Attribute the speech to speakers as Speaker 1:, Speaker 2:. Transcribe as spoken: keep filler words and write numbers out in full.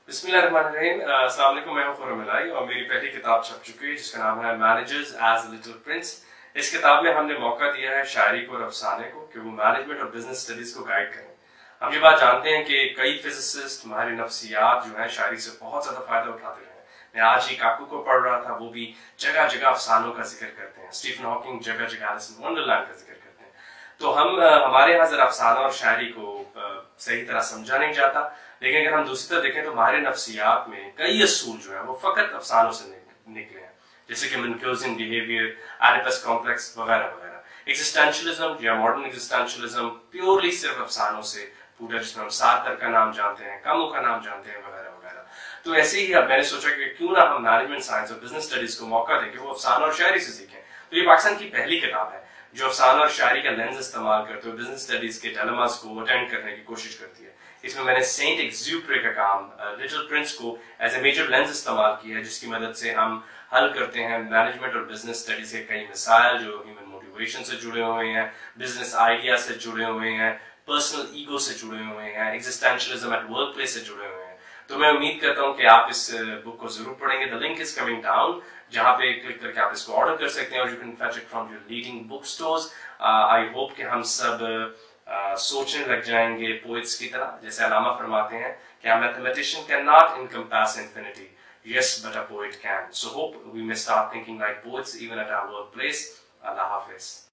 Speaker 1: बिस्मिल्लाहिर्रहमानिर्रहीम। अस्सलाम वालेकुम, मैं हूं खुर्रम इलाही और मेरी पहली किताब छप चुकी है जिसका नाम है managers as a little prince. इस किताब में हमने मौका दिया है शायरी को और अफसाने को कि वो मैनेजमेंट और बिजनेस स्टडीज को गाइड करें। हम ये बात जानते हैं कि कई फिजिसिस्ट, माहिर नफ्सियात जो है शायरी से बहुत ज्यादा फायदा उठाते रहे हैं। मैं आज ही काकू को पढ़ रहा था, वो भी जगह जगह अफसानों का जिक्र करते हैं। स्टीफन हॉकिंग जगह जगह एलिस इन वंडरलैंड का जिक्र करते हैं। तो हम हमारे यहाँ जरा अफसाना और शायरी को सही तरह समझा नहीं जाता, लेकिन अगर हम दूसरी तरफ देखें तो माहिर नफ्सियात में कई असूल जो है वो फकत अफसानों से निकले हैं, जैसे कि मिन्क्यूजिंग बिहेवियर, एडिपस कॉम्प्लेक्स वगैरह वगैरह। एग्जिस्टेंशियलिज्म या मॉडर्न एग्जिस्टेंशियलिज्म प्योरली सिर्फ अफसानों से पूरा, जिसमें हम सारतर का नाम जानते हैं, कामू का नाम जानते हैं वगैरह वगैरह। तो ऐसे ही अब मैंने सोचा कि क्यों ना हम मैनेजमेंट साइंस और बिजनेस स्टडीज को मौका दें कि वो अफसाना और शायरी से सीखें। तो ये पाकिस्तान की पहली किताब है जो अफसाना और शायरी का लेंस इस्तेमाल करते हुए बिजनेस स्टडीज के डायलेमास को अटेंड करने की कोशिश करती है। इसमें मैंने सेंट एक्सुपेरी का काम लिटिल प्रिंस को एज ए मेजर लेंस इस्तेमाल किया है, जिसकी मदद से हम हल करते हैं मैनेजमेंट और बिजनेस स्टडीज के कई मिसाइल जो ह्यूमन मोटिवेशन से जुड़े हुए हैं, बिजनेस आइडिया से जुड़े हुए हैं, पर्सनल ईगो से जुड़े हुए हैं, एग्जिस्टेंशियलिज्म एट वर्क प्लेस से जुड़े हुए हैं। तो मैं उम्मीद करता हूँ कि आप इस बुक को जरूर पढ़ेंगे। The link is coming down, जहाँ पे क्लिक करके आप इसको ऑर्डर कर सकते हैं और you can fetch it from your leading book stores. I hope कि हम सब uh, सोचने लग जाएंगे पोइट्स की तरह, जैसे अलामा फरमाते हैं कि a mathematician cannot encompass infinity, yes but a poet can. So hope we may start thinking like poets even at our workplace. Allah Hafiz.